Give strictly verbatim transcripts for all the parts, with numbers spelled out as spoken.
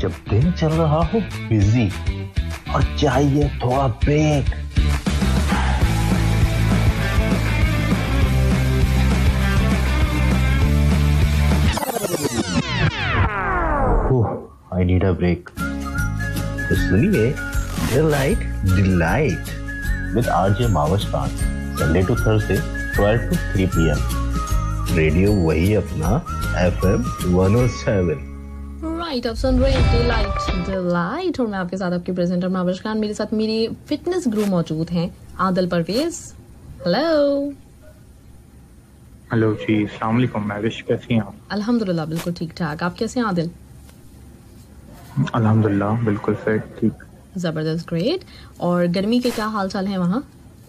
जब दिन चल रहा हो बिजी और चाहिए थोड़ा break, oh I need a break. तो सुनिए delight delight with RJ Mavastan, Sunday to Thursday twelve to three P M. Radio वही अपना F M one O seven. Right, आप सुन रहे हैं डिलाइट डिलाइट और मैं आपके साथ आपकी प्रेजेंटर मावश खान। मेरे साथ मेरे फिटनेस गुरु मौजूद हैं आदिल परवेज। हेलो हेलो जी, अस्सलाम वालेकुम। माविश कैसी हैं आप? अल्हम्दुलिल्लाह बिल्कुल ठीक ठाक। आप कैसे हैं आदिल? अल्हम्दुलिल्लाह बिल्कुल फिट, ठीक, जबरदस्त, ग्रेट। और गर्मी के क्या हाल चाल है वहाँ?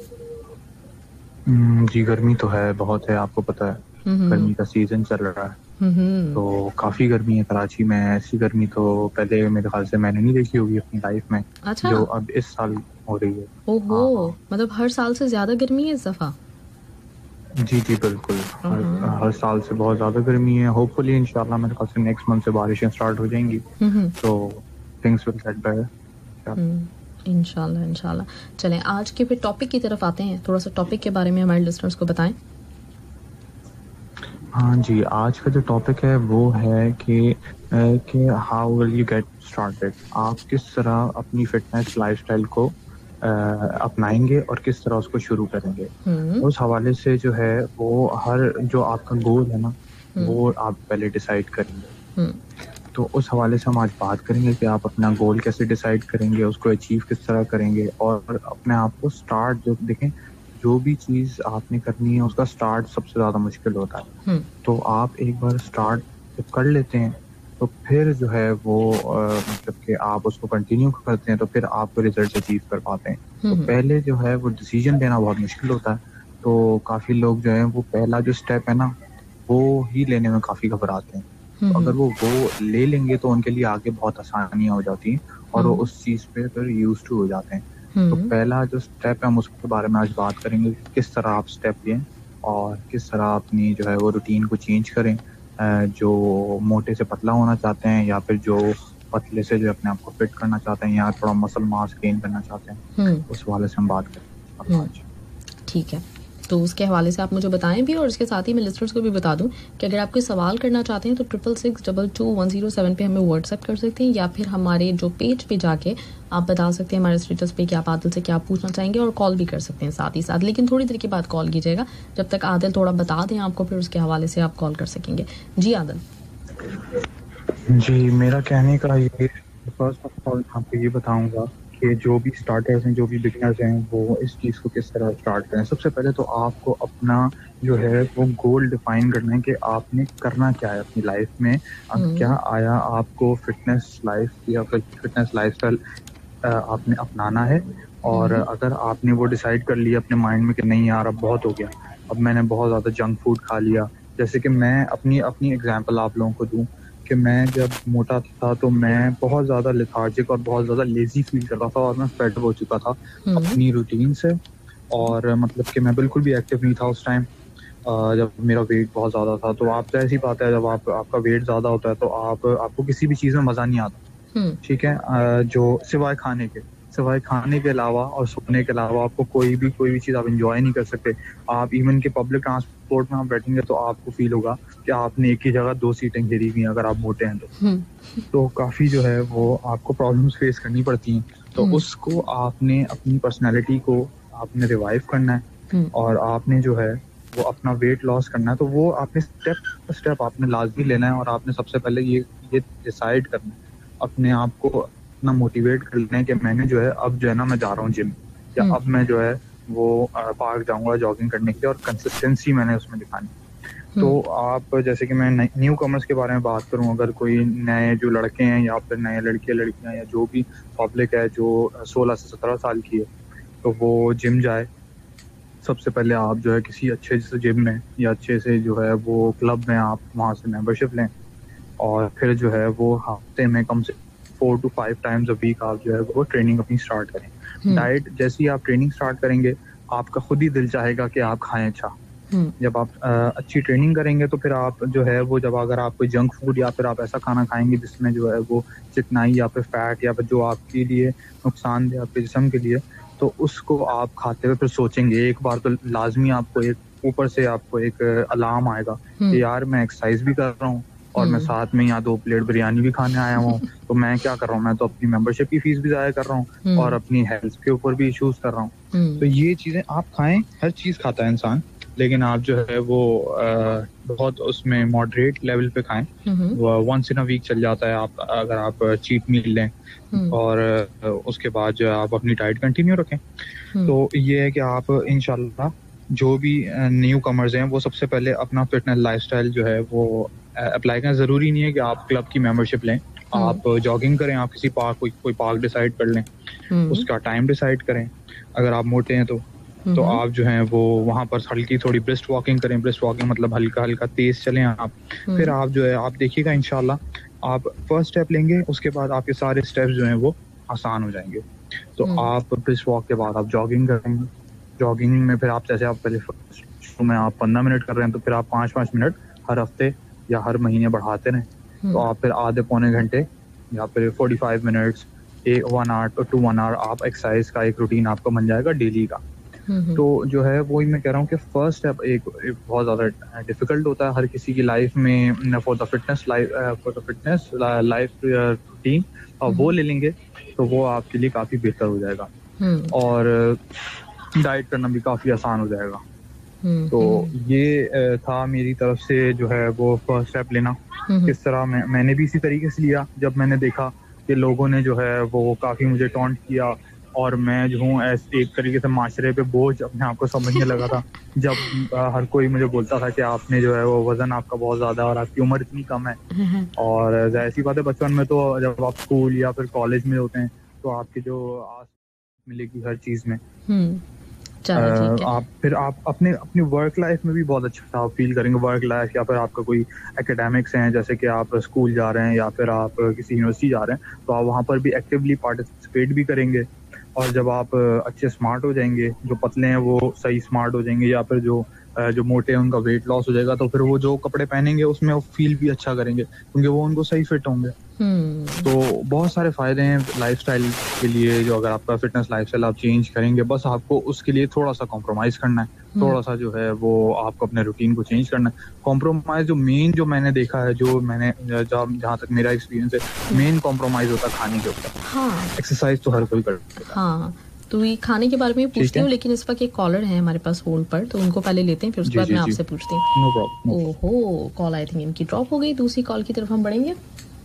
जी गर्मी तो है, बहुत है, आपको पता है गर्मी का सीजन चल रहा है तो काफी गर्मी है कराची में। ऐसी गर्मी तो पहले मेरे ख्याल से मैंने नहीं देखी होगी अपनी लाइफ में। अच्छा? जो अब इस साल हो रही है। ओहो, मतलब हर साल से ज्यादा गर्मी है इस दफा? जी जी बिल्कुल, हर, हर साल से बहुत ज्यादा गर्मी है। होपफुली इंशाल्लाह मेरे ख्याल से नेक्स्ट मंथ से बारिशें स्टार्ट हो जाएंगी तो थिंग्स विल गेट बेटर इंशाल्लाह इंशाल्लाह। चलें आज के फिर टॉपिक की तरफ आते हैं। थोड़ा सा टॉपिक के बारे में हमारे लिसनर्स को बताएं। हाँ जी, आज का जो टॉपिक है वो है कि कि how will you get started. आप किस तरह अपनी फिटनेस लाइफस्टाइल को uh, अपनाएंगे और किस तरह उसको शुरू करेंगे। उस हवाले से जो है वो हर जो आपका गोल है ना वो आप पहले डिसाइड करेंगे। तो उस हवाले से हम आज बात करेंगे कि आप अपना गोल कैसे डिसाइड करेंगे, उसको अचीव किस तरह करेंगे और अपने आप को स्टार्ट, जो देखें जो भी चीज़ आपने करनी है उसका स्टार्ट सबसे ज़्यादा मुश्किल होता है। तो आप एक बार स्टार्ट जब कर लेते हैं तो फिर जो है वो मतलब कि आप उसको कंटिन्यू करते हैं तो फिर आप रिजल्ट अचीव कर पाते हैं। तो पहले जो है वो डिसीजन लेना बहुत मुश्किल होता है। तो काफ़ी लोग जो है वो पहला जो स्टेप है ना वो ही लेने में काफ़ी घबराते हैं। तो अगर वो वो ले लेंगे तो उनके लिए आगे बहुत आसानियाँ हो जाती हैं और वो उस चीज़ पे फिर यूज टू हो जाते हैं। तो पहला जो स्टेप है हम उसके बारे में आज बात करेंगे, किस तरह आप स्टेप लें और किस तरह अपनी जो है वो रूटीन को चेंज करें। जो मोटे से पतला होना चाहते हैं या फिर जो पतले से जो अपने आप को फिट करना चाहते हैं या थोड़ा मसल मास गेन करना चाहते हैं, उस हवाले से हम बात करें आज। ठीक है, तो उसके हवाले से आप मुझे बताएं भी और इसके साथ ही मैं लिस्टर्स को भी बता दूं कि अगर आप कोई सवाल करना चाहते हैं तो triple six double two one zero seven पे हमें व्हाट्सएप कर सकते हैं या फिर हमारे जो पेज पे जाके आप बता सकते हैं हमारे स्टेटस पे कि आप आदिल से क्या पूछना चाहेंगे और कॉल भी कर सकते हैं साथ ही साथ। लेकिन थोड़ी देर के बाद कॉल कीजिएगा, जब तक आदिल थोड़ा बता दें आपको, फिर उसके हवाले से आप कॉल कर सकेंगे। जी आदिल। जी, मेरा कहने का ये फर्स्ट ऑफ ऑल आपको ये बताऊंगा कि जो भी स्टार्टर्स हैं, जो भी बिगिनर्स हैं, वो इस चीज़ को किस तरह स्टार्ट करें। सबसे पहले तो आपको अपना जो है वो गोल डिफाइन करना है कि आपने करना क्या है अपनी लाइफ में। अब क्या आया आपको फिटनेस लाइफ या फिर फिटनेस लाइफस्टाइल आपने अपनाना है। और अगर आपने वो डिसाइड कर लिया अपने माइंड में कि नहीं यार अब बहुत हो गया, अब मैंने बहुत ज़्यादा जंक फूड खा लिया। जैसे कि मैं अपनी अपनी एग्जांपल आप लोगों को दूं कि मैं जब मोटा था तो मैं बहुत ज़्यादा लेथार्जिक और बहुत ज़्यादा लेजी फील करता था और मैं फेड हो चुका था अपनी रूटीन से। और मतलब कि मैं बिल्कुल भी एक्टिव नहीं था उस टाइम जब मेरा वेट बहुत ज़्यादा था। तो आप तो ऐसी बात है, जब आप आपका वेट ज़्यादा होता है तो आप आपको किसी भी चीज़ में मज़ा नहीं आता, ठीक है, जो सिवाय खाने के सिवाय खाने के अलावा और सोने के अलावा आपको कोई भी कोई भी चीज़ आप एंजॉय नहीं कर सकते। आप इवन के पब्लिक ट्रांसपोर्ट में आप बैठेंगे तो आपको फील होगा कि आपने एक ही जगह दो सीटें घेरी हुई हैं अगर आप मोटे हैं तो तो काफ़ी जो है वो आपको प्रॉब्लम्स फेस करनी पड़ती हैं। तो उसको आपने अपनी पर्सनैलिटी को आपने रिवाइव करना है और आपने जो है वो अपना वेट लॉस करना है। तो वो आपने स्टेप बाय स्टेप आपने लाजमी लेना है और आपने सबसे पहले ये ये डिसाइड करना है, अपने आप को इतना मोटिवेट कर लेना है कि मैंने जो है अब जो है ना मैं जा रहा हूँ जिम या अब मैं जो है वो पार्क जाऊंगा जॉगिंग करने के लिए और कंसिस्टेंसी मैंने उसमें दिखानी। तो आप जैसे कि मैं न्यू कमर्स के बारे में बात करूं, अगर कोई नए जो लड़के हैं या फिर नए लड़के लड़कियां या जो भी पब्लिक है जो सोलह से सत्रह साल की है तो वो जिम जाए। सबसे पहले आप जो है किसी अच्छे से जिम में या अच्छे से जो है वो क्लब में आप वहाँ से मेंबरशिप लें और फिर जो है वो हफ्ते में कम से four to five times a week आप जो है वो ट्रेनिंग अपनी स्टार्ट करें। डाइट जैसे ही आप ट्रेनिंग स्टार्ट करेंगे आपका खुद ही दिल चाहेगा कि आप खाएं अच्छा, जब आप आ, अच्छी ट्रेनिंग करेंगे तो फिर आप जो है वो जब अगर आप कोई जंक फूड या फिर आप ऐसा खाना खाएंगे जिसमें जो है वो चिकनाई या फिर फैट या फिर जो आपके लिए नुकसानदेह आपके जिस्म के लिए, तो उसको आप खाते हुए फिर सोचेंगे एक बार तो लाजमी आपको एक ऊपर से आपको एक अलार्म आएगा कि यार मैं एक्सरसाइज भी कर रहा हूँ और मैं साथ में यहाँ दो प्लेट बिरयानी भी खाने आया हूँ, तो मैं क्या कर रहा हूँ, मैं तो अपनी मेंबरशिप की फीस भी ज़ाया कर रहा हूँ और अपनी हेल्थ के ऊपर भी इश्यूज कर रहा हूँ। तो ये चीजें आप खाएं, हर चीज खाता है इंसान, लेकिन आप जो है वो आ, बहुत उसमें मॉडरेट लेवल पे खाएं। वंस इन अ वीक चल जाता है आप अगर आप चीट मील लें और उसके बाद जो आप अपनी डाइट कंटिन्यू रखें। तो ये है कि आप इंशाल्लाह जो भी न्यू कमर्स हैं वो सबसे पहले अपना फिटनेस लाइफस्टाइल जो है वो अप्लाई करें। जरूरी नहीं है कि आप क्लब की मेंबरशिप लें, आप जॉगिंग करें, आप किसी पार्क कोई कोई पार्क डिसाइड कर लें, उसका टाइम डिसाइड करें। अगर आप मोटे हैं तो तो आप जो हैं वो वहाँ पर हल्की थोड़ी ब्रिस्ट वॉकिंग करें। ब्रिस्ट वॉकिंग मतलब हल्का हल्का तेज चलें आप। फिर आप जो है आप देखिएगा इंशाल्लाह आप फर्स्ट स्टेप लेंगे, उसके बाद आपके सारे स्टेप्स जो हैं वो आसान हो जाएंगे। तो आप ब्रिस्ट वॉक के बाद आप जॉगिंग करेंगे। जॉगिंग में फिर आप जैसे आप पहले शुरू में आप पंद्रह मिनट कर रहे हैं तो फिर आप पाँच पाँच मिनट हर हफ्ते या हर महीने बढ़ाते रहें। तो आप फिर आधे पौने घंटे या फिर फोर्टी फाइव मिनट्स एक one hour to one hour आप एक्सरसाइज का एक रूटीन आपका बन जाएगा डेली का। तो जो है वही मैं कह रहा हूँ कि फर्स्ट स्टेप एक, एक बहुत ज़्यादा डिफिकल्ट होता है हर किसी की लाइफ में for the fitness life for the fitness life routine, और वो ले लेंगे तो वो आपके लिए काफ़ी बेहतर हो जाएगा और डाइट करना भी काफ़ी आसान हो जाएगा। तो ये था मेरी तरफ से जो है वो फर्स्ट स्टेप लेना। किस तरह मैं मैंने भी इसी तरीके से लिया जब मैंने देखा कि लोगों ने जो है वो काफ़ी मुझे टॉन्ट किया और मैं जो हूँ एक तरीके से माशरे पे बोझ अपने आप को समझने लगा था जब आ, हर कोई मुझे बोलता था कि आपने जो है वो वजन आपका बहुत ज्यादा और आपकी उम्र इतनी कम है। और ऐसी बात है बचपन में तो जब आप स्कूल या फिर कॉलेज में होते हैं तो आपके जो आस मिलेगी हर चीज में आ, आप फिर आप अपने अपनी वर्क लाइफ में भी बहुत अच्छा आप फील करेंगे। वर्क लाइफ या फिर आपका कोई एकेडमिक्स हैं जैसे कि आप स्कूल जा रहे हैं या फिर आप किसी यूनिवर्सिटी जा रहे हैं तो आप वहाँ पर भी एक्टिवली पार्टिसिपेट भी करेंगे। और जब आप अच्छे स्मार्ट हो जाएंगे, जो पतले हैं वो सही स्मार्ट हो जाएंगे या फिर जो जो मोटे हैं उनका वेट लॉस हो जाएगा, तो फिर वो जो कपड़े पहनेंगे उसमें वो फील भी अच्छा करेंगे क्योंकि वो उनको सही फिट होंगे। तो बहुत सारे फायदे हैं लाइफस्टाइल के लिए। जो अगर आपका फिटनेस लाइफस्टाइल आप चेंज करेंगे, बस आपको उसके लिए थोड़ा सा कॉम्प्रोमाइज करना है, थोड़ा सा जो है वो आपको अपने रूटीन को चेंज करना है। कॉम्प्रोमाइज जो मेन जो मैंने देखा है, जो मैंने जहाँ तक मेरा एक्सपीरियंस है, मेन कॉम्प्रोमाइज होता है खाने के ऊपर। एक्सरसाइज तो हर कोई करता है। तो ये खाने के बारे में पूछती हूँ, लेकिन इस वक्त एक कॉलर है हमारे पास होल्ड पर, तो उनको पहले लेते हैं फिर उसके बाद मैं आपसे पूछती हूँ। No problem. ओहो, कॉल आई थिंक इनकी ड्रॉप हो गई। दूसरी कॉल की तरफ हम बढ़ेंगे।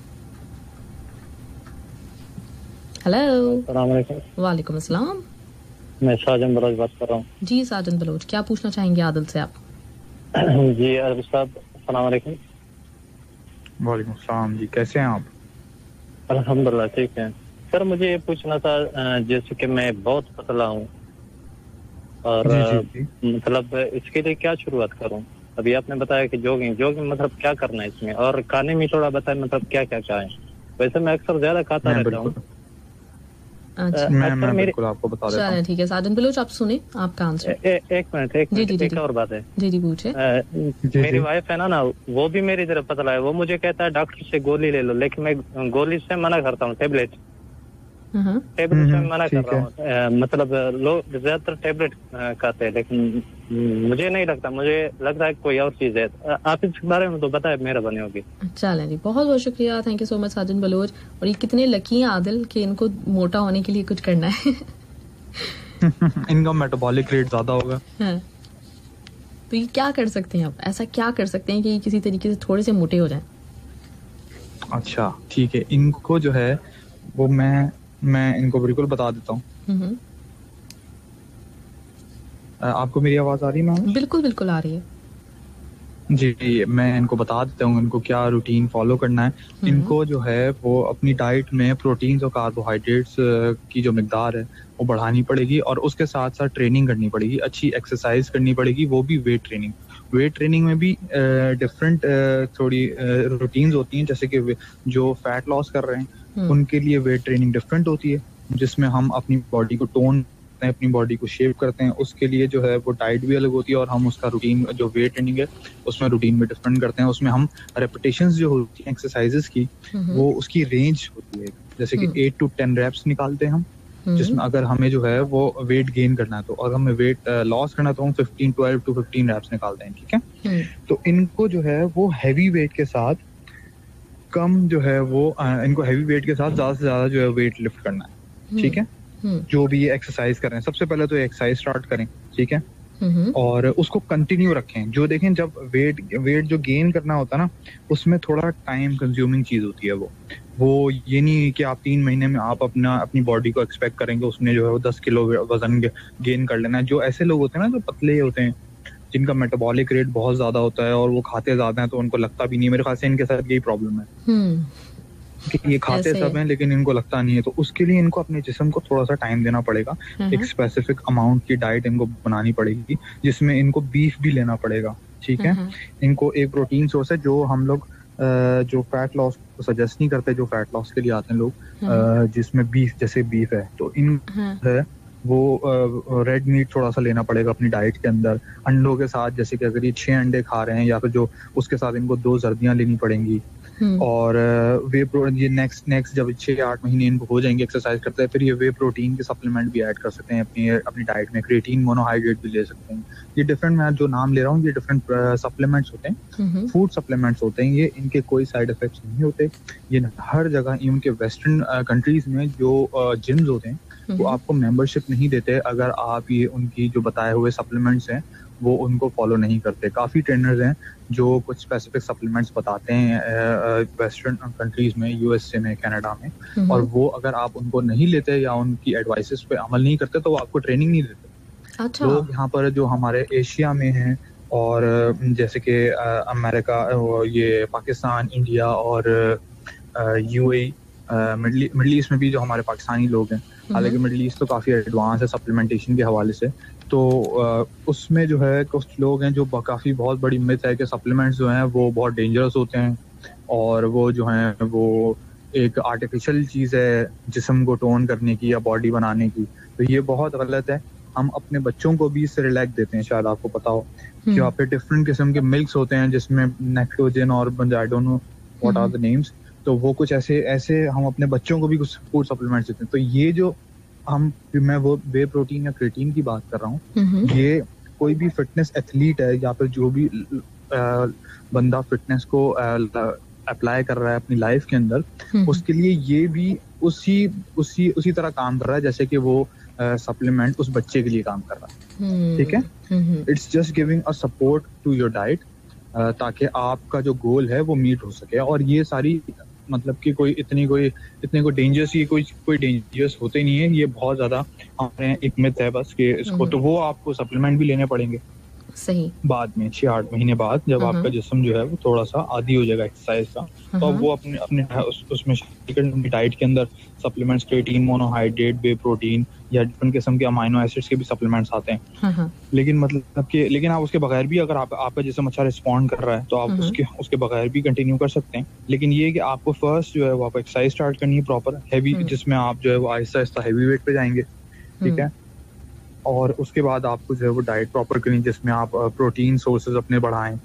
हेलो, वालेकुम अस्सलाम। मैं साजन बलोच बात कर रहा हूँ। जी साजन बलोच, क्या पूछना चाहेंगे आदिल से आप? जी अरब साहब, अस्सलाम वालेकुम। वालेकुम अस्सलाम जी, कैसे हैं आप? अल्हम्दुलिल्लाह ठीक है। सर मुझे ये पूछना था, जैसे कि मैं बहुत पतला हूँ और जी, जी, मतलब इसके लिए क्या शुरुआत करूँ? अभी आपने बताया कि जॉगिंग जॉगिंग मतलब क्या करना है इसमें, और खाने में थोड़ा बताएं मतलब क्या क्या खाएं। वैसे मैं अक्सर ज्यादा खाता रहता हूँ। अच्छा, मैं मैं बिल्कुल आपको बता देता हूं। ठीक है साजन बलोच, आप सुने आपका आंसर। एक मिनट एक मिनट एक और बात है। जी जी पूछे। मेरी वाइफ है ना ना वो भी मेरी तरफ पतला है। वो मुझे कहता है डॉक्टर से गोली ले लो, लेकिन मैं गोली से मना करता हूँ। टेबलेट टेबलेट से मना कर रहा हूँ। मतलब लोग ज्यादातर टेबलेट खाते हैं, लेकिन मुझे नहीं लगता, मुझे लगता है कोई और चीज है। आप इस बारे में तो बताएं, मेरा बने होगी। चलें जी, बहुत बहुत शुक्रिया, thank you so much Sajan Baloch. और ये कितने लकी हैं आदिल कि इनको मोटा होने के लिए कुछ करना है। इनका मेटाबॉलिक रेट ज्यादा होगा। हाँ। तो ये क्या कर सकते हैं आप, ऐसा क्या कर सकते हैं कि किसी तरीके से थोड़े से मोटे हो जाएं? अच्छा ठीक है, इनको जो है वो मैं मैं इनको बिल्कुल बता देता हूँ। आपको मेरी आवाज आ रही है मैम? बिल्कुल बिल्कुल आ रही है जी। जी मैं इनको बता देता हूँ इनको क्या रूटीन फॉलो करना है। इनको जो है वो अपनी डाइट में प्रोटीन्स और कार्बोहाइड्रेट्स की जो मिकदार है वो बढ़ानी पड़ेगी, और उसके साथ साथ ट्रेनिंग करनी पड़ेगी, अच्छी एक्सरसाइज करनी पड़ेगी, वो भी वेट ट्रेनिंग। वेट ट्रेनिंग में भी डिफरेंट थोड़ी रूटीन्स होती हैं। जैसे कि जो फैट लॉस कर रहे हैं उनके लिए वेट ट्रेनिंग डिफरेंट होती है, जिसमें हम अपनी बॉडी को टोन करते हैं, अपनी बॉडी को शेप करते हैं, उसके लिए जो है वो डाइट भी अलग होती है और हम उसका रूटीन जो वेट ट्रेनिंग है उसमें रूटीन में डिफरेंट करते हैं। उसमें हम रेपिटेशंस जो होती हैं एक्सरसाइजेस की वो उसकी रेंज होती है, जैसे कि एट टू टेन रेप्स निकालते हैं हम, जिसमें अगर हमें जो है वो वेट गेन करना है तो, और हमें वेट लॉस करना है तो हम fifteen twelve to fifteen reps निकालते हैं, ठीक है। तो इनको जो है वो हैवी वेट के साथ कम जो है वो इनको हैवी वेट के साथ ज्यादा से ज्यादा जो है वेट लिफ्ट करना है, ठीक है। जो भी ये एक्सरसाइज कर रहे हैं सबसे पहले तो एक्सरसाइज स्टार्ट करें, ठीक है, और उसको कंटिन्यू रखें। जो देखें जब वेट वेट जो गेन करना होता है ना उसमें थोड़ा टाइम कंज्यूमिंग चीज होती है वो वो ये नहीं कि आप तीन महीने में आप अपना अपनी बॉडी को एक्सपेक्ट करेंगे उसने जो है वो दस किलो वजन गेन कर लेना है। जो ऐसे लोग होते हैं ना जो पतले होते हैं, जिनका मेटाबॉलिक रेट बहुत ज्यादा होता है और वो खाते ज्यादा हैं तो उनको लगता भी नहीं, मेरे ख्याल से इनके साथ यही प्रॉब्लम है कि ये खाते सब हैं लेकिन इनको लगता नहीं है। तो उसके लिए इनको अपने जिस्म को थोड़ा सा टाइम देना पड़ेगा, एक स्पेसिफिक अमाउंट की डाइट इनको बनानी पड़ेगी जिसमें इनको बीफ भी लेना पड़ेगा, ठीक है। इनको एक प्रोटीन सोर्स है जो हम लोग जो फैट लॉस को सजेस्ट नहीं करते, जो फैट लॉस के लिए आते हैं लोग, जिसमें बीफ, जैसे बीफ है तो इन है वो रेड मीट थोड़ा सा लेना पड़ेगा अपनी डाइट के अंदर अंडों के साथ। जैसे कि अगर ये छह अंडे खा रहे हैं या फिर जो उसके साथ इनको दो जर्दियां लेनी पड़ेंगी। और वे ये नेक्स्ट नेक्स्ट जब छह आठ महीने इनको हो जाएंगे एक्सरसाइज करते हैं फिर ये वे प्रोटीन के सप्लीमेंट भी ऐड कर सकते हैं अपनी अपनी डाइट में। क्रिएटिन मोनोहाइड्रेट भी ले सकते हैं। ये डिफरेंट, मैं जो नाम ले रहा हूँ ये डिफरेंट सप्लीमेंट्स होते हैं, फूड सप्लीमेंट्स होते हैं ये। इनके कोई साइड इफेक्ट्स नहीं होते। ये हर जगह इवन के वेस्टर्न कंट्रीज में जो जिम्स होते हैं वो आपको मेंबरशिप नहीं देते अगर आप ये उनकी जो बताए हुए सप्लीमेंट्स हैं वो उनको फॉलो नहीं करते। काफी ट्रेनर्स हैं जो कुछ स्पेसिफिक सप्लीमेंट्स बताते हैं वेस्टर्न कंट्रीज में, यूएसए में, कनाडा में, और वो अगर आप उनको नहीं लेते या उनकी एडवाइसेस पे अमल नहीं करते तो वो आपको ट्रेनिंग नहीं देते। अच्छा। लोग यहाँ पर जो हमारे एशिया में हैं और जैसे कि अमेरिका, ये पाकिस्तान, इंडिया और यूएई, मिडल ईस्ट में भी जो हमारे पाकिस्तानी लोग हैं, हालांकि मिडल ईस्ट तो काफी एडवांस है सप्लीमेंटेशन के हवाले से, तो उसमें जो है कुछ लोग हैं जो काफी बहुत बड़ी मिथ है कि सप्लीमेंट्स जो हैं वो बहुत डेंजरस होते हैं और वो जो हैं वो एक आर्टिफिशियल चीज है जिस्म को टोन करने की या बॉडी बनाने की। तो ये बहुत गलत है। हम अपने बच्चों को भी इससे रिलैक्स देते हैं, शायद आपको पता हो कि वहाँ पे डिफरेंट किस्म के मिल्क्स होते हैं जिसमें नेक्टोजन और I don't know what are the names, तो वो कुछ ऐसे ऐसे हम अपने बच्चों को भी कुछ फूड सप्लीमेंट्स देते हैं। तो ये जो हम मैं वो वे प्रोटीन या क्रिएटिन की बात कर रहा हूँ, ये कोई भी फिटनेस एथलीट है या फिर जो भी आ, बंदा फिटनेस को अप्लाई कर रहा है अपनी लाइफ के अंदर, उसके लिए ये भी उसी उसी उसी तरह काम कर रहा है जैसे कि वो सप्लीमेंट उस बच्चे के लिए काम कर रहा है, ठीक है। It's just giving a support to your diet ताकि आपका जो गोल है वो मीट हो सके। और ये सारी मतलब कि कोई इतनी कोई इतने कोई डेंजरस ये कोई कोई डेंजरस होते नहीं है, ये बहुत ज्यादा हमारे एक मिथ है बस कि इसको, तो वो आपको सप्लीमेंट भी लेने पड़ेंगे सही बाद में छह आठ महीने बाद जब आपका जिस्म जो है वो थोड़ा सा आदी हो जाएगा एक्सरसाइज का, तो वो अपने अपने उस, उसमें डाइट के अंदर supplements, creatine, monohydrate, whey protein या डिफरेंट किस्म के अमाइनो एसिड्स के भी सप्लीमेंट्स आते हैं। लेकिन मतलब कि लेकिन आप उसके बगैर भी अगर आप आपका जिस्म अच्छा रिस्पॉन्ड कर रहा है तो आप उसके उसके बगैर भी कंटिन्यू कर सकते हैं। लेकिन ये कि आपको फर्स्ट जो है वो आप एक्सरसाइज स्टार्ट करनी है प्रॉपर हैवी, जिसमें आप जो है वो आहिस्ता आहिस्ता हैवी वेट पे जाएंगे, ठीक है। और उसके बाद आपको जो है वो डाइट प्रॉपर करनी जिसमें आप प्रोटीन सोर्सेज अपने बढ़ाएं।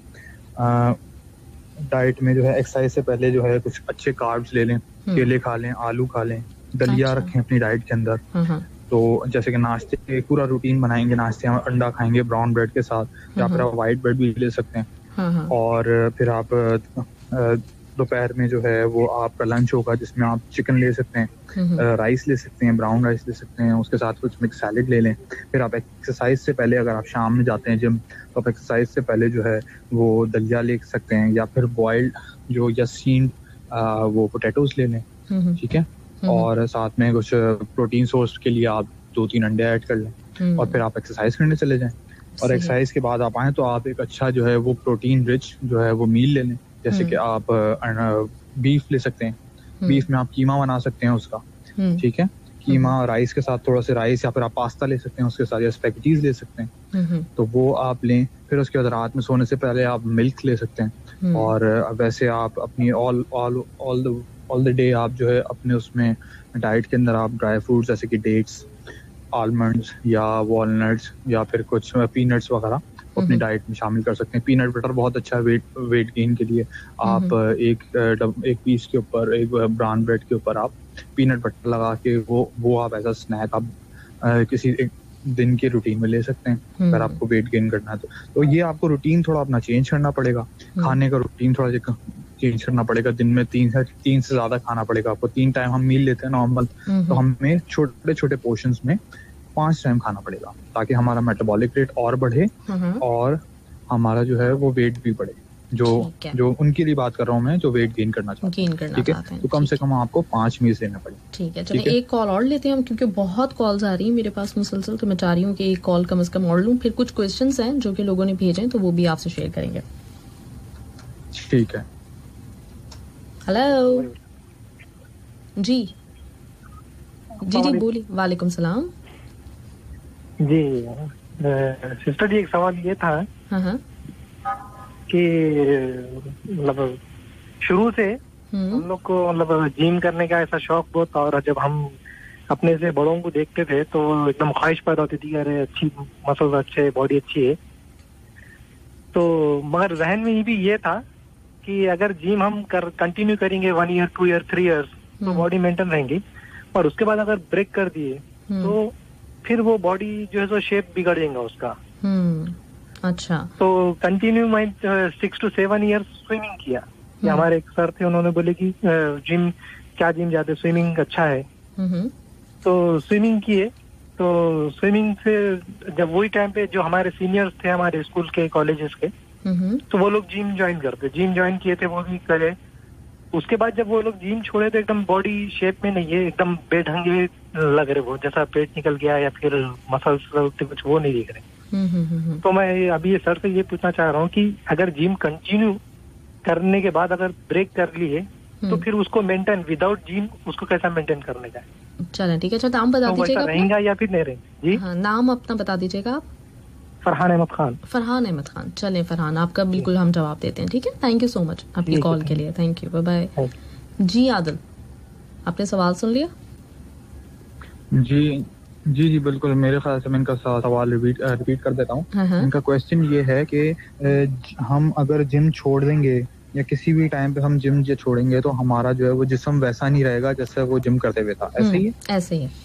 डाइट में जो है एक्सरसाइज से पहले जो है कुछ अच्छे कार्ब्स ले लें, केले खा लें, आलू खा लें, दलिया अच्छा। रखें अपनी डाइट के अंदर। तो जैसे कि नाश्ते पूरा रूटीन बनाएंगे, नाश्ते में अंडा खाएंगे ब्राउन ब्रेड के साथ या फिर आप वाइट ब्रेड भी ले सकते हैं। और फिर आप दोपहर में जो है वो आपका लंच होगा जिसमें आप चिकन ले सकते हैं, राइस ले सकते हैं, ब्राउन राइस ले सकते हैं, उसके साथ कुछ मिक्स सैलेड ले लें। फिर आप एक्सरसाइज से पहले अगर आप शाम में जाते हैं जिम तो आप एक्सरसाइज से पहले जो है वो दलिया ले सकते हैं या फिर बॉइल्ड जो या स्टीम्ड वो पोटैटोज ले लें, ठीक है। और साथ में कुछ प्रोटीन सोर्स के लिए आप दो तीन अंडे ऐड कर लें और फिर आप एक्सरसाइज करने चले जाएं। और एक्सरसाइज के बाद आप आए तो आप एक अच्छा जो है वो प्रोटीन रिच जो है वो मील ले लें, जैसे कि आप बीफ ले सकते हैं, बीफ में आप कीमा बना सकते हैं उसका, ठीक है। कीमा राइस के साथ, थोड़ा सा राइस या फिर आप पास्ता ले सकते हैं उसके साथ, या स्पैगेटीज ले सकते हैं, तो वो आप लें। फिर उसके बाद रात में सोने से पहले आप मिल्क ले सकते हैं। और वैसे आप अपनी all all all the all the day आप जो है अपने उसमें डाइट के अंदर आप ड्राई फ्रूट्स जैसे कि डेट्स, आलमंड्स या वॉलनट्स या फिर कुछ पीनट्स वगैरह अपनी डाइट में शामिल कर सकते हैं। पीनट बटर बहुत अच्छा है वेट वेट गेन के लिए। आप एक एक पीस के ऊपर, एक ब्राउन ब्रेड के ऊपर आप पीनट बटर लगा के वो वो आप एज अ स्नैक आप किसी एक दिन के रूटीन में ले सकते हैं अगर आपको वेट गेन करना है तो। तो ये आपको रूटीन थोड़ा अपना चेंज करना पड़ेगा, खाने का रूटीन थोड़ा चेंज करना पड़ेगा। दिन में तीन से तीन से ज्यादा खाना पड़ेगा आपको। तीन टाइम हम मील लेते हैं नॉर्मल, तो हमें छोटे छोटे पोर्शंस में पांच टाइम खाना पड़ेगा ताकि हमारा मेटाबॉलिक रेट और बढ़े और हमारा जो है वो वेट भी बढ़े। जो जो उनके लिए बात कर रहा हूँ मैं, जो वेट गेन करना चाहते हैं, ठीक है, तो कम से कम आपको पांच मील लेना पड़ेगा। ठीक है, चलिए एक कॉल और लेते हैं हम, क्योंकि बहुत कॉल्स आ रही हैं मेरे पास मुसलसल, तो मैं चाह रही हूँ कि एक कॉल कम से कम और लूँ। फिर कुछ क्वेश्चंस हैं जो कि लोगों ने भेजे हैं तो वो भी आपसे शेयर करेंगे। ठीक है। हेलो जी जी जी बोलिए। वालेकुम सलाम जी। सिस्टर जी, एक सवाल ये था हाँ हाँ कि मतलब शुरू से हम लोग को मतलब जिम करने का ऐसा शौक बहुत था, और जब हम अपने से बड़ों को देखते थे तो एकदम ख्वाहिश पैदा होती थी, अरे अच्छी मसल्स अच्छे, बॉडी अच्छी है। तो मगर जहन में ये भी ये था कि अगर जिम हम कर कंटिन्यू करेंगे one year two year three years तो बॉडी मेंटेन रहेंगी, और उसके बाद अगर ब्रेक कर दिए तो फिर वो बॉडी जो है सो शेप बिगड़ जाएगा उसका। अच्छा। तो कंटिन्यू मैं six two seven years swimming किया। ये हमारे एक सर थे, उन्होंने बोले कि जिम क्या जिम जाते, स्विमिंग अच्छा है। तो स्विमिंग किए, तो स्विमिंग से जब वही टाइम पे जो हमारे सीनियर्स थे हमारे स्कूल के, कॉलेजेस के, तो वो लोग जिम ज्वाइन करते, जिम ज्वाइन किए थे, वो भी करे। उसके बाद जब वो लोग जिम छोड़े तो एकदम बॉडी शेप में नहीं है, एकदम बेढंगे लग रहे, वो जैसा पेट निकल गया या फिर मसल्स कुछ वो नहीं दिख रहे। तो मैं अभी ये सर से ये पूछना चाह रहा हूँ कि अगर जिम कंटिन्यू करने के बाद अगर ब्रेक कर लिए तो फिर उसको मेंटेन विदाउट जिम उसको कैसा मेंटेन करने का? चलें ठीक है। अच्छा, नाम बता दीजिएगा तो रहेगा या फिर नहीं रहेंगे? जी हाँ, नाम अपना बता दीजिएगा आप। फरहान अहमद खान। फरहान अहमद खान। चलें फरहान, आपका बिल्कुल हम जवाब देते हैं। ठीक है, थैंक यू सो मच आपकी कॉल के लिए। Thank you, bye bye. जी आदिल, आपने सवाल सुन लिया? जी जी जी बिल्कुल। मेरे ख्याल से मैं इनका सवाल रिपीट रिपीट कर देता हूँ। इनका क्वेश्चन ये है कि हम अगर जिम छोड़ देंगे या किसी भी टाइम पे हम जिम जो छोड़ेंगे तो हमारा जो है वो जिस्म वैसा नहीं रहेगा जैसे वो जिम करते हुए था, ऐसे ही है? ऐसे ही।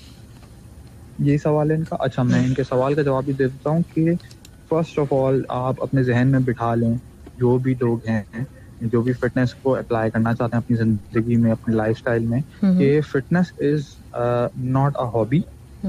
यही सवाल है इनका। अच्छा, मैं इनके सवाल का जवाब भी दे देता हूँ कि फर्स्ट ऑफ ऑल आप अपने जहन में बिठा लें, जो भी लोग हैं जो भी फिटनेस को अप्लाई करना चाहते हैं अपनी जिंदगी में, अपनी लाइफस्टाइल में, कि fitness is not a hobby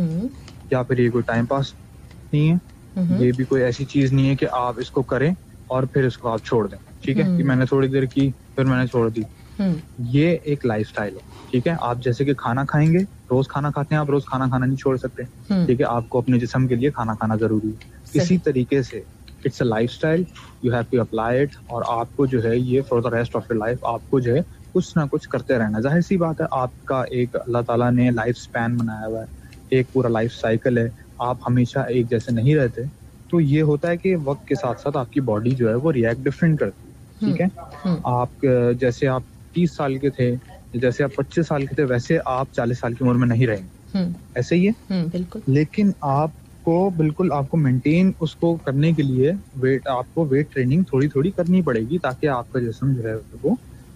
या फिर ये कोई टाइम पास नहीं है। ये भी कोई ऐसी चीज नहीं है कि आप इसको करें और फिर इसको आप छोड़ दें। ठीक है, कि मैंने थोड़ी देर की फिर मैंने छोड़ दी। ये एक लाइफस्टाइल है। ठीक है, आप जैसे कि खाना खाएंगे, रोज खाना खाते हैं, आप रोज खाना खाना नहीं छोड़ सकते। ठीक है, आपको अपने जिस्म के लिए खाना खाना जरूरी है। इसी तरीके से it's a lifestyle, you have to apply it, और आपको जो है ये for the rest of your life आपको जो है कुछ ना कुछ करते रहना। जाहिर सी बात है, आपका एक अल्लाह ताला ने लाइफ स्पैन बनाया हुआ है, एक पूरा लाइफ साइकिल है, आप हमेशा एक जैसे नहीं रहते। तो ये होता है कि वक्त के साथ साथ आपकी बॉडी जो है वो रिएक्ट डिफरेंट करती है। ठीक है, आप जैसे आप तीस साल के थे, जैसे आप पच्चीस साल के थे, वैसे आप चालीस साल की उम्र में नहीं रहेंगे, ऐसे ही है। बिल्कुल। लेकिन आपको बिल्कुल आपको मेंटेन उसको करने के लिए वेट आपको वेट ट्रेनिंग थोड़ी थोड़ी करनी पड़ेगी ताकि आपका जिस्म जो है वो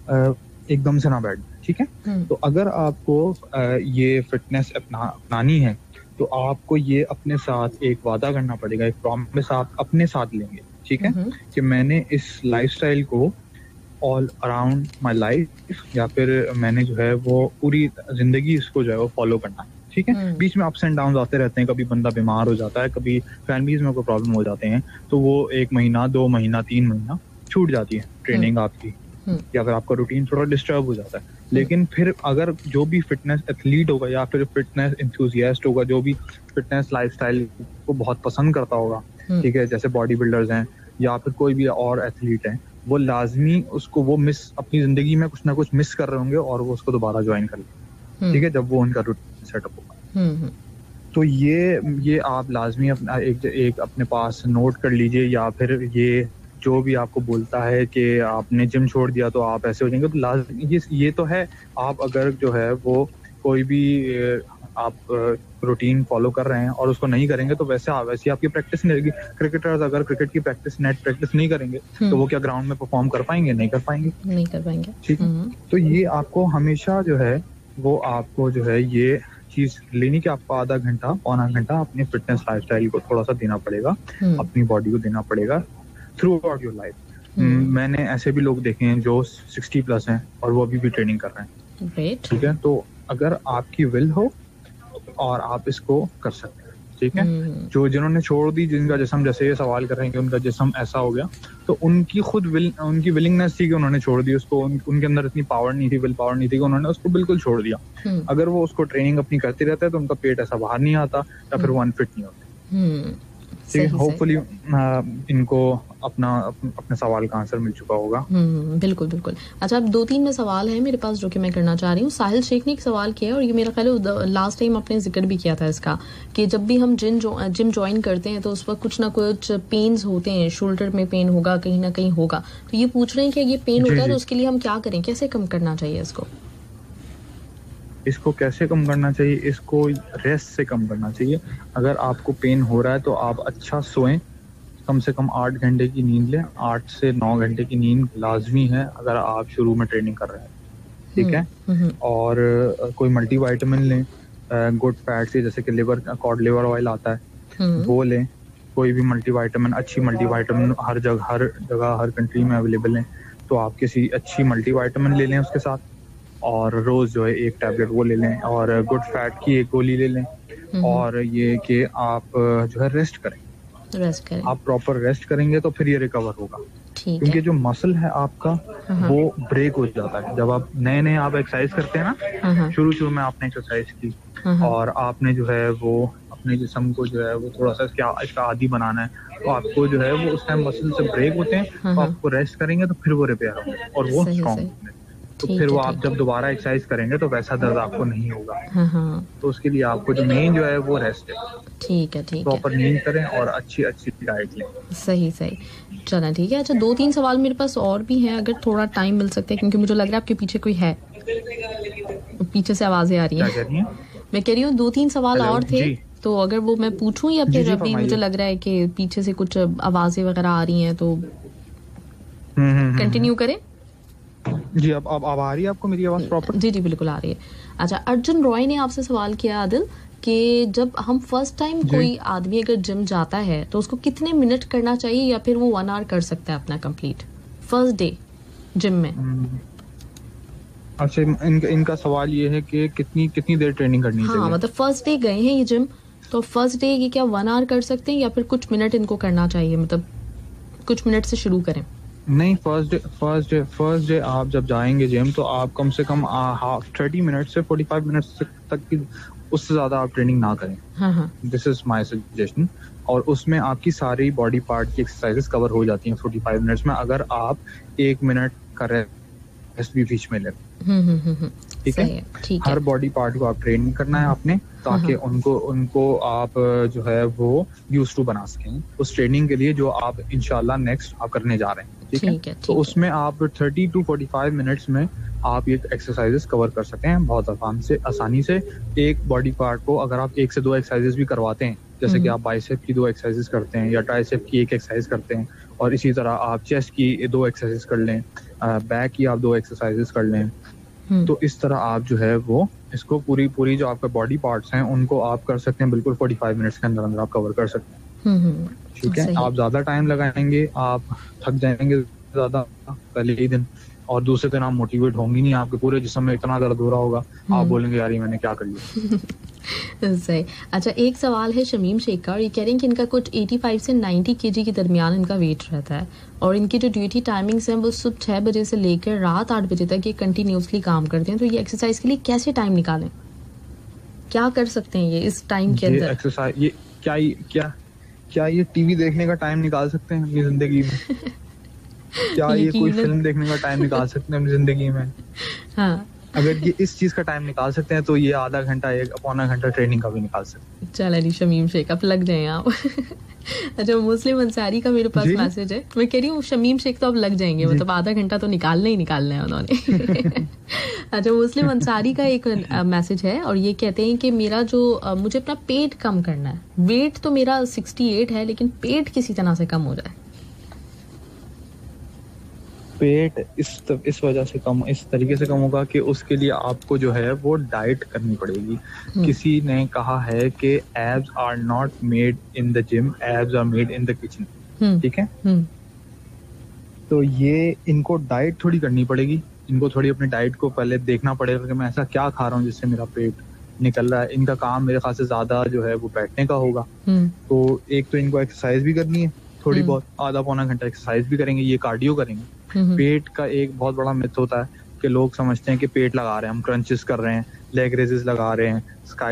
एकदम से ना बैठ। ठीक है, तो अगर आपको ये फिटनेस अपना अपनानी है तो आपको ये अपने साथ एक वादा करना पड़ेगा, एक प्रॉमिस आप अपने साथ लेंगे। ठीक है, कि मैंने इस लाइफस्टाइल को ऑल अराउंड माय लाइफ या फिर मैंने जो है वो पूरी जिंदगी इसको जो है वो फॉलो करना है। ठीक है, बीच में अप्स एंड डाउन आते रहते हैं, कभी बंदा बीमार हो जाता है, कभी फैमिलीज में कोई प्रॉब्लम हो जाते हैं, तो वो एक महीना दो महीना तीन महीना छूट जाती है ट्रेनिंग आपकी, या फिर आपका रूटीन थोड़ा डिस्टर्ब हो जाता है। लेकिन फिर अगर जो भी फिटनेस एथलीट होगा या फिर फिटनेस एंथुसियास्ट होगा, जो भी फिटनेस लाइफस्टाइल को बहुत पसंद करता होगा, ठीक है, जैसे बॉडी बिल्डर्स हैं या फिर कोई भी और एथलीट हैं, वो लाजमी उसको वो मिस अपनी जिंदगी में कुछ ना कुछ मिस कर रहे होंगे और वो उसको दोबारा ज्वाइन कर लेंगे। ठीक है, जब वो उनका रूटीन सेटअप होगा। तो ये ये आप लाजमी अपना एक एक अपने पास नोट कर लीजिए, या फिर ये जो भी आपको बोलता है कि आपने जिम छोड़ दिया तो आप ऐसे हो जाएंगे, तो लाजमी ये ये तो है। आप अगर जो है वो कोई भी आप रूटीन फॉलो कर रहे हैं और उसको नहीं करेंगे तो वैसे वैसे आपकी प्रैक्टिस नहीं रहेगी। क्रिकेटर्स अगर क्रिकेट की प्रैक्टिस नेट प्रैक्टिस नहीं करेंगे तो वो क्या ग्राउंड में परफॉर्म कर पाएंगे? नहीं कर पाएंगे, नहीं कर पाएंगे। ठीक है, तो ये आपको हमेशा जो है वो आपको जो है ये चीज लेनी कि आपको आधा घंटा पौना घंटा अपनी फिटनेस लाइफस्टाइल को थोड़ा सा देना पड़ेगा, अपनी बॉडी को देना पड़ेगा थ्रू आउट योर लाइफ। मैंने ऐसे भी लोग देखे हैं जो सिक्सटी प्लस हैं और वो अभी भी ट्रेनिंग कर रहे हैं, ठीक है। तो अगर आपकी विल हो और आप इसको कर सकते हैं, ठीक है। जो जिन्होंने छोड़ दी, जिनका जिस्म, जैसे ये सवाल कर रहे हैं कि उनका जिस्म ऐसा हो गया, तो उनकी खुद विल, उनकी विलिंगनेस थी कि उन्होंने छोड़ दी उसको, उन, उनके अंदर इतनी पावर नहीं थी, विल पावर नहीं थी कि उन्होंने उसको बिल्कुल छोड़ दिया। अगर वो उसको ट्रेनिंग अपनी करते रहते तो उनका पेट ऐसा बाहर नहीं आता या फिर वो अनफिट नहीं होते। ठीक है, होपफुली इनको अपना अपने सवाल का आंसर मिल चुका होगा। हम्म, बिल्कुल बिल्कुल। अच्छा, अब दो तीन में सवाल है मेरे पास जो कि मैं करना चाह रही हूँ। साहिल शेख ने एक सवाल किया है और ये मेरा ख्याल है लास्ट टाइम आपने जिक्र भी किया था इसका, कि जब भी हम जिम जो जिम ज्वाइन करते हैं तो उस वक्त कुछ ना कुछ पेन्स होते हैं, शोल्डर में पेन होगा, कहीं ना कहीं होगा, तो ये पूछ रहे हैं कि ये पेन होता है तो उसके लिए हम क्या करें, कैसे कम करना चाहिए इसको? इसको कैसे कम करना चाहिए? इसको रेस्ट से कम करना चाहिए। अगर आपको पेन हो रहा है तो आप अच्छा सोएं, कम से कम आठ घंटे की नींद लें। आठ से नौ घंटे की नींद लाजमी है अगर आप शुरू में ट्रेनिंग कर रहे हैं, ठीक है। और कोई मल्टीविटामिन लें, गुड फैट से, जैसे कि लिवर कॉड लिवर ऑयल आता है वो लें। कोई भी मल्टीविटामिन, अच्छी मल्टीविटामिन हर जगह हर जगह हर कंट्री में अवेलेबल है, तो आप किसी अच्छी मल्टीविटामिन ले लें उसके साथ, और रोज जो है एक टैबलेट वो ले लें, और गुड फैट की एक गोली ले लें। और ये कि आप जो है रेस्ट करें, रेस्ट करें। आप प्रॉपर रेस्ट करेंगे तो फिर ये रिकवर होगा, क्योंकि जो मसल है आपका वो ब्रेक हो जाता है जब आप नए नए आप एक्सरसाइज करते हैं ना। शुरू शुरू में आपने एक्सरसाइज की और आपने जो है वो अपने जिस्म को जो है वो थोड़ा सा इसका इसका आदी बनाना है, तो आपको जो है वो उस टाइम मसल से ब्रेक होते हैं, तो आपको रेस्ट करेंगे तो फिर वो रिपेयर होंगे और वो स्ट्रॉन्ग होंगे। तो फिर वो आप जब दोबारा एक्सरसाइज करेंगे तो वैसा दर्द आपको नहीं होगा। हाँ हाँ। तो उसके लिए आपको जो मेन जो है वो रेस्ट है। ठीक है, ठीक है। प्रॉपर नींद करें और अच्छी अच्छी डाइट लें। सही सही, चला ठीक है। अच्छा, दो तीन सवाल मेरे पास और भी हैं, अगर थोड़ा टाइम मिल सकता है, क्योंकि मुझे लग रहा है आपके पीछे कोई है, पीछे से आवाजें आ रही हैं। क्या कह रही हैं? मैं कह रही हूँ दो तीन सवाल और थे, तो अगर वो मैं पूछूं या फिर अभी मुझे लग रहा है कि पीछे से कुछ आवाजें वगैरह आ रही हैं तो कंटिन्यू करें? जी, अब अब अब आ रही है आपको मेरी आवाज प्रॉपर? जी जी बिल्कुल आ रही है। अच्छा, अर्जुन रॉय ने आपसे सवाल किया आदिल कि जब हम फर्स्ट टाइम कोई आदमी अगर जिम जाता है तो उसको कितने मिनट करना चाहिए, या फिर वो वन आवर कर सकता है अपना कंप्लीट फर्स्ट डे जिम में? अच्छा, इनका इनका सवाल ये है कि कितनी कितनी देर ट्रेनिंग करनी हाँ, चाहिए? हाँ, मतलब फर्स्ट डे गए हैं ये जिम, तो फर्स्ट डे ये क्या वन आवर कर सकते हैं या फिर कुछ मिनट इनको करना चाहिए, मतलब कुछ मिनट से शुरू करें? नहीं, first day first day first day आप जब जाएंगे जिम तो आप कम से कम हाफ थर्टी मिनट से फोर्टी फाइव मिनट तक की, उससे ज्यादा आप ट्रेनिंग ना करें। हाँ, दिस इज माय सजेशन। और उसमें आपकी सारी बॉडी पार्ट की एक्सरसाइजेस कवर हो जाती हैं फोर्टी फाइव मिनट्स में, अगर आप एक मिनट का रेस्ट भी बीच में लें। ठीक है, हर बॉडी पार्ट को आप ट्रेन करना है आपने, ताकि उनको उनको आप जो है वो यूज टू बना सकें उस ट्रेनिंग के लिए जो आप इंशाल्लाह नेक्स्ट आप करने जा रहे हैं। ठीक है, तो उसमें आप thirty to forty five minutes में आप ये एक्सरसाइजेस कवर कर सकते हैं बहुत आसान से आसानी से। एक बॉडी पार्ट को अगर आप एक से दो एक्सरसाइजेस भी करवाते हैं, जैसे कि आप बाइसेप की दो एक्सरसाइजेस करते हैं या ट्राइसेप की एक एक्सरसाइज करते हैं, और इसी तरह आप चेस्ट की दो एक्सरसाइज कर लें, बैक की आप दो एक्सरसाइजेस कर लें, तो इस तरह आप जो है वो इसको पूरी पूरी जो आपका बॉडी पार्ट्स हैं उनको आप कर सकते हैं बिल्कुल फोर्टी फाइव मिनट्स के अंदर अंदर आप कवर कर सकते हैं। ठीक है, आप ज्यादा टाइम लगाएंगे, आप थक जाएंगे ज्यादा पहले ही दिन, और दूसरे दिन आप मोटिवेट होंगे नहीं, आपके पूरे जिस्म में इतना दर्द हो रहा होगा, आप बोलेंगे यार ये मैंने क्या कर लिया। सही। अच्छा, एक सवाल है शमीम शेख का, और ये कह रहे हैं कि इनका कुछ पचासी से नब्बे केजी के दरमियान इनका वेट रहता है, और इनकी जो ड्यूटी टाइमिंग्स हैं वो सुबह छह बजे से लेकर रात आठ बजे तक ये कंटिन्यूसली काम करते हैं, तो ये एक्सरसाइज के लिए कैसे टाइम निकालें, क्या कर सकते हैं ये इस टाइम के अंदर? एक्सरसाइज ये क्या क्या क्या ये टीवी देखने का टाइम निकाल सकते हैं अपनी जिंदगी में? क्या ये कोई फिल्म देखने का टाइम निकाल सकते हैं अपनी जिंदगी में? हाँ, अगर ये इस चीज का टाइम निकाल सकते हैं तो ये आधा घंटा एक पौना घंटा ट्रेनिंग का भी निकाल सकते हैं। चल अली शमीम शेख अब लग जाए आप। अच्छा मुस्लिम अंसारी का मेरे पास मैसेज है, मैं कह रही हूँ शमीम शेख तो अब लग जाएंगे, मतलब आधा घंटा तो निकालना ही निकालना है उन्होंने। अच्छा मुस्लिम अंसारी का एक मैसेज है और ये कहते हैं कि मेरा जो आ, मुझे अपना पेट कम करना है, वेट तो मेरा सिक्सटी एट है लेकिन पेट किसी तरह से कम हो जाए। पेट इस इस वजह से कम इस तरीके से कम होगा कि उसके लिए आपको जो है वो डाइट करनी पड़ेगी। किसी ने कहा है कि abs are not made in the gym, abs are made in the kitchen. ठीक है, तो ये इनको डाइट थोड़ी करनी पड़ेगी, इनको थोड़ी अपनी डाइट को पहले देखना पड़ेगा कि मैं ऐसा क्या खा रहा हूँ जिससे मेरा पेट निकल रहा है। इनका काम मेरे ख्याल से ज्यादा जो है वो बैठने का होगा, तो एक तो इनको एक्सरसाइज भी करनी है थोड़ी बहुत, आधा पौना घंटा एक्सरसाइज भी करेंगे, ये कार्डियो करेंगे। पेट का एक बहुत बड़ा मिथ होता है कि लोग समझते हैं कि पेट लगा रहे हैं, हम क्रंचेस कर रहे हैं, लेग रेजेस लगा रहे हैं,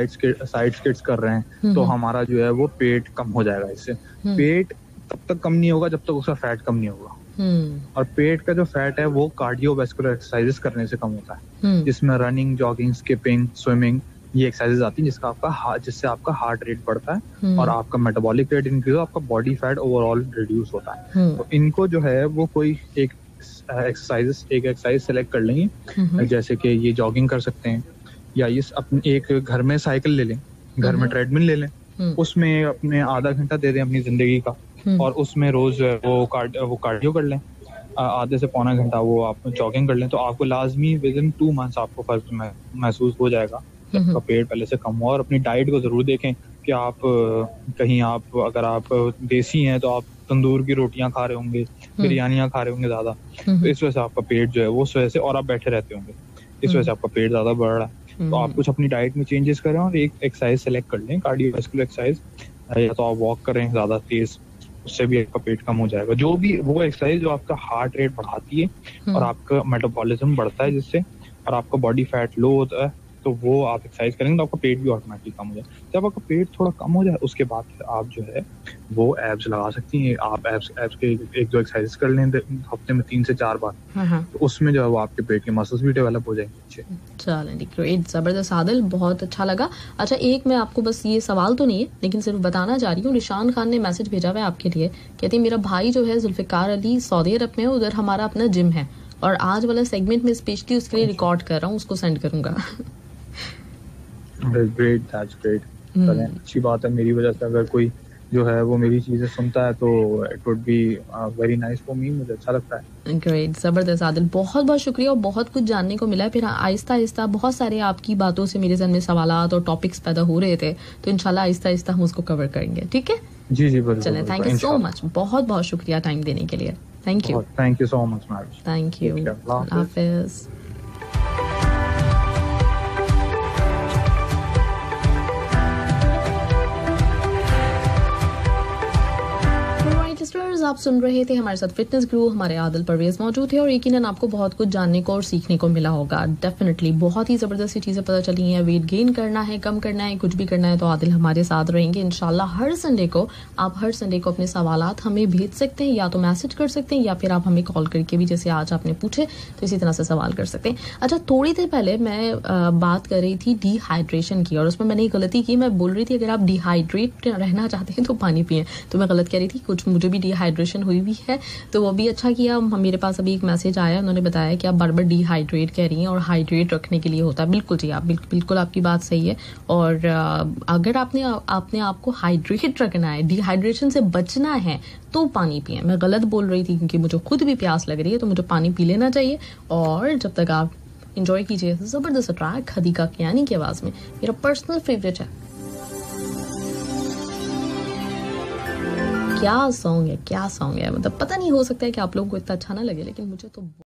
साइड स्किट्स कर रहे हैं, तो हमारा जो है वो पेट कम हो जाएगा इससे। पेट तब तक कम नहीं होगा जब तक उसका फैट कम नहीं होगा। और पेट का जो फैट है वो कार्डियोवैस्कुलर एक्सरसाइजेस करने से कम होता है, जिसमें रनिंग, जॉगिंग, स्किपिंग, स्विमिंग, ये एक्सरसाइजेज आती है जिसका आपका जिससे आपका हार्ट रेट बढ़ता है और आपका मेटाबॉलिक रेट इंक्रीज, आपका बॉडी फैट ओवरऑल रिड्यूस होता है। तो इनको जो है वो कोई एक एक्सरसाइजेस एक एक्सरसाइज सेलेक्ट कर लेंगे, जैसे कि ये जॉगिंग कर सकते हैं, या ये अपने एक घर में साइकिल ले लें, घर में ट्रेडमिल ले लें, उसमें अपने आधा घंटा दे दें अपनी जिंदगी का, और उसमें रोज वो कार्ड वो कार्डियो कर लें, आधे से पौना घंटा वो आप जॉगिंग कर लें, तो आपको लाजमी विद इन टू मंथ्स आपको फर्क महसूस हो जाएगा, आपका पेट पहले से कम हुआ। और अपनी डाइट को जरूर देखें कि आप कहीं आप अगर आप देसी हैं तो आप तंदूर की रोटियां खा रहे होंगे, बिरयानियां खा रहे होंगे ज्यादा, तो इस वजह से आपका पेट जो है वो उस वजह से, और आप बैठे रहते होंगे, इस वजह से आपका पेट ज्यादा बढ़ रहा है। तो आप कुछ अपनी डाइट में चेंजेस करें और एक एक्सरसाइज सेलेक्ट कर लें, कार्डियोवैस्कुलर एक्सरसाइज, या तो आप वॉक करें ज्यादा तेज, उससे भी आपका पेट कम हो जाएगा। जो भी वो एक्सरसाइज जो आपका हार्ट रेट बढ़ाती है और आपका मेटाबॉलिज्म बढ़ता है जिससे, और आपका बॉडी फैट लो होता है, तो वो आप एक्सरसाइज करेंगे तो आपका पेट भी ऑटोमेटिकली कम हो जाए। जब आपका पेट थोड़ा कम हो जाए उसके बाद आप जो है वो एब्स लगा सकती हैं। आप एब्स एब्स के एक दो एक्सरसाइज कर लें हफ्ते में तीन से चार बार, तो उसमें जो है वो आपके पेट के मसल्स भी डेवलप हो जाएंगे। चलें, ग्रेट, जबरदस्त आदिल, बहुत अच्छा लगा। अच्छा एक मैं आपको बस ये सवाल तो नहीं है लेकिन सिर्फ बताना चाह रही हूँ, निशान खान ने मैसेज भेजा हुआ है आपके लिए, कहते हैं मेरा भाई जो है जुल्फिकार अली सऊदी अरब में है, उधर हमारा अपना जिम है और आज वाला सेगमेंट में स्पेशली उसके लिए रिकॉर्ड कर रहा हूँ, उसको सेंड करूंगा। That's great, that's great. चलें, अच्छी बात है। मेरी वजह से अगर कोई जो है वो मेरी चीजें सुनता है तो it would be very nice for me, मुझे अच्छा लगता है। ग्रेट, जबरदस्त आदिल, बहुत बहुत शुक्रिया और बहुत कुछ जानने को मिला। फिर आहिस्ता आहिस्ता बहुत सारे आपकी बातों से मेरे जहन में सवालात और टॉपिक्स पैदा हो रहे थे, तो इंशाल्लाह आहिस्ता आहिस्ता हम उसको कवर करेंगे। ठीक है जी जी बिल्कुल। चलें, थैंक यू सो मच, बहुत बहुत शुक्रिया टाइम देने के लिए। Thank you thank you so much ma'am. Thank you, अल्लाह हाफिज। आप सुन रहे थे, हमारे साथ फिटनेस गुरु हमारे आदिल परवेज मौजूद थे और यकीनन आपको बहुत कुछ जानने को और सीखने को मिला होगा। डेफिनेटली बहुत ही जबरदस्त चीजें पता चली हैं। वेट गेन करना है, कम करना है, कुछ भी करना है तो आदिल हमारे साथ रहेंगे इंशाल्लाह। हर संडे को आप हर संडे को अपने सवालात हमें भेज सकते हैं, या तो मैसेज कर सकते हैं या फिर आप हमें कॉल करके भी, जैसे आज आपने पूछे तो इसी तरह से सवाल कर सकते हैं। अच्छा, थोड़ी देर पहले मैं आ, बात कर रही थी डिहाइड्रेशन की और उसमें मैंने एक गलती की। मैं बोल रही थी अगर आप डिहाइड्रेट रहना चाहते हैं तो पानी पिएं, तो मैं गलत कह रही थी। कुछ मुझे भी डिहाइड्रेशन हुई हुई है तो वो भी अच्छा किया। मेरे पास अभी एक मैसेज आया, उन्होंने बताया कि आप बार बार डिहाइड्रेट कह रही हैं और हाइड्रेट रखने के लिए होता है। बिल्कुल जी, आप बिल्कुल बिल्कुल आपकी बात सही है। और अगर आपने आपने आपको हाइड्रेट रखना है, डिहाइड्रेशन से बचना है तो पानी पिए। मैं गलत बोल रही थी क्योंकि मुझे खुद भी प्यास लग रही है, तो मुझे पानी पी लेना चाहिए। और जब तक आप इंजॉय कीजिए जबरदस्त ट्रैक खदीका कियानी की आवाज में, मेरा पर्सनल फेवरेट है। क्या सॉन्ग है, क्या सॉन्ग है, मतलब पता नहीं, हो सकता है कि आप लोगों को इतना अच्छा ना लगे लेकिन मुझे तो